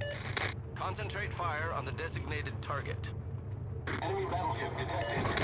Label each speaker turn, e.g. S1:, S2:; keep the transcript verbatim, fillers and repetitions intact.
S1: Concentrate fire on the designated target.
S2: Enemy battleship detected.